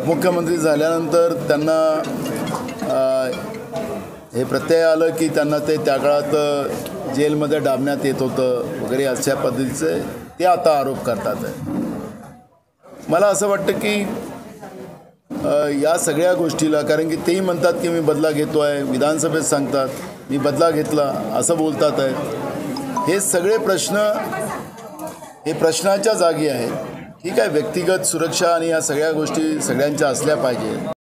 उपमुख्यमंत्री झाल्यानंतर त्यांना हे प्रत्यय आलं की त्यांना त्या काळात जेलमध्ये डांबण्यात येत होतं वगैरे अशा पद्धतीचे ते आता आरोप करतात आहे। मला असं वाटतं की या सगळ्या गोष्टीला, कारण की तेही म्हणतात की मी बदला घेतो आहे, विधानसभेत सांगतात मी बदला घेतला असं बोलतात आहे। हे सगळे प्रश्न हे प्रश्नाच्या जागी आहेत। ठीक आहे, व्यक्तिगत सुरक्षा आणि या सगळ्या गोष्टी सगळ्यांच्या असल्या पाहिजे।